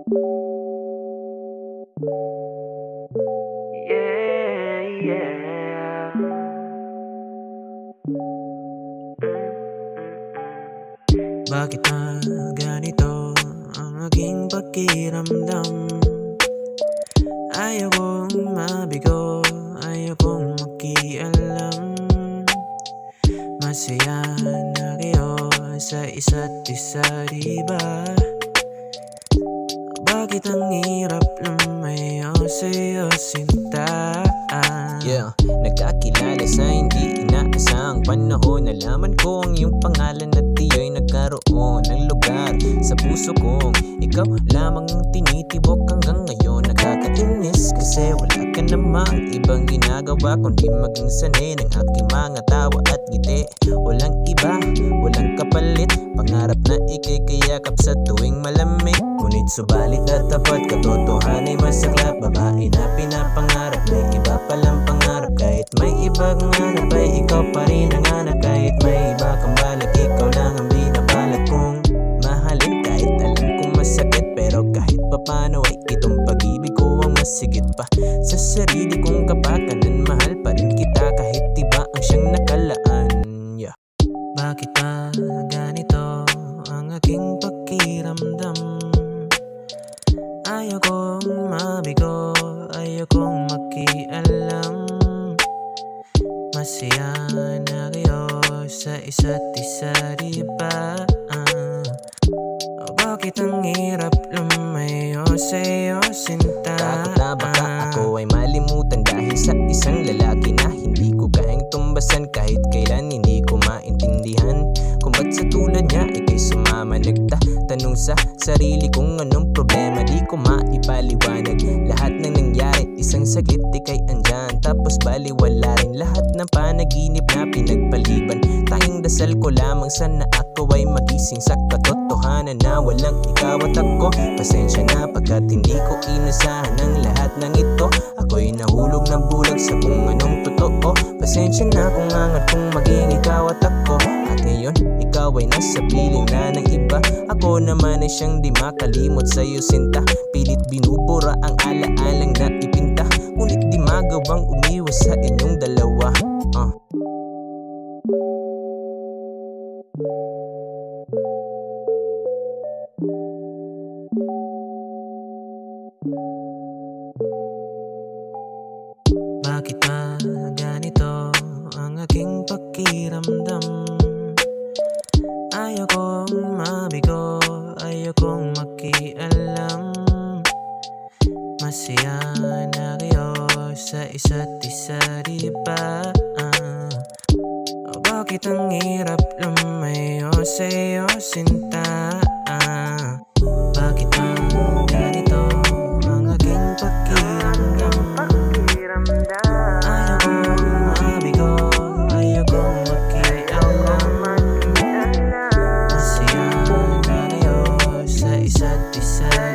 Yeah, yeah. Bakit na ganito ang aking pakiramdam? Ayaw kong mabigo, ayaw kong makialam. Masaya na kayo sa isa't isa, diba? Bakit ang hirap lumayo sa'yo, sinta? Yeah, nagkakilala sa hindi inaasahang panahon. Nalaman ko ang iyong pangalan at iyo'y nagkaroon ng lugar sa puso kong ikaw lamang ang tinitibok hanggang ngayon. Nakakainis kasi wala ka namang ibang ginagawa kundi maging sanay ng aking mga tawa at ngiti. Walang iba, walang kapalit, pangarap na ikikayakap sa tuwing malamig. Ngunit subalit at tapat, katotohanan ay masaklap. Babae na pinapangarap, may iba palang pangarap. Kahit may ibang hanap ay ikaw pa rin ang hanap. Kahit may iba kang balak, ikaw lang ang binabalak kong mahalin. Kahit alam kong masakit, pero kahit papano ay itong pag-ibig ko ang masigit pa sa sarili kong kapakanan. Mahal pa rin kita kahit iba ang siyang nakalaan. Yeah. Bakit ba ganito ang aking pakiramdam? Ayaw kong mabigo, ayaw kong makialam. Masaya na kayo sa isa't isa, diba? Bakit ang hirap lumayo sa'yo, sinta? Takot na baka ako ay malimutan dahil sa isang lalaki na hindi ko kayang tumbasan. Kahit kailan hindi ko maintindihan kung ba't sa tulad niya ikay sumama. Nagtatanong sa sarili kung anong problema, di ko maipaliwanag. Lahat ng nangyari, isang saglit ikay andyan, tapos baliwala rin lahat ng panaginip na pinagpaliban. Tanging dasal ko lamang sana ako ay magising sa katotohanan na walang ikaw at ako. Pasensya na pagkat hindi ko inasahan ang lahat ng ito. Ako'y nahulog ng bulag sa kung anong totoo. Pasensya na kung angat kong maging ikaw at ako. At ngayon, ikaw ay nasa piling na ng iba. Ako naman ay siyang di makalimot sa'yo, sinta. Pilit binubura ang alaalang na ipinta, ngunit di magawang umiwas sa inyong dalawa. Bakit ba ganito ang aking pakiramdam? Ayaw kong mabigo, ayaw kong makialam. Masaya na kayo sa isa't isa, diba? Bakit ang hirap lumayo sa'yo, sinta? Bakit ba ganito ang aking pakiramdam? Ayaw kong mabigo, ayaw kong makialam. Masaya na kayo sa isa't isa.